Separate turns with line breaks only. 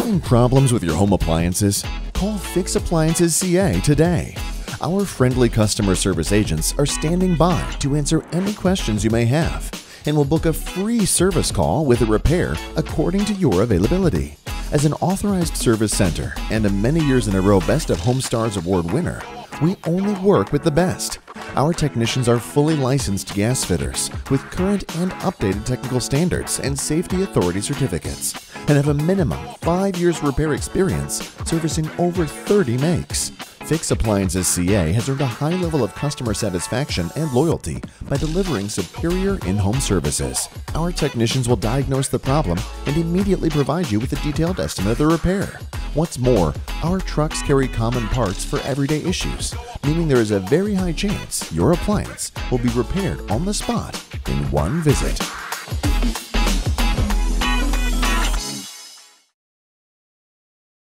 Having problems with your home appliances? Call Fix Appliances CA today. Our friendly customer service agents are standing by to answer any questions you may have and will book a free service call with a repair according to your availability. As an authorized service center and a many years in a row Best of Home Stars Award winner, we only work with the best. Our technicians are fully licensed gas fitters with current and updated technical standards and safety authority certificates, and have a minimum 5 years repair experience servicing over 30 makes. Fix Appliances CA has earned a high level of customer satisfaction and loyalty by delivering superior in-home services. Our technicians will diagnose the problem and immediately provide you with a detailed estimate of the repair. What's more, our trucks carry common parts for everyday issues, meaning there is a very high chance your appliance will be repaired on the spot in one visit.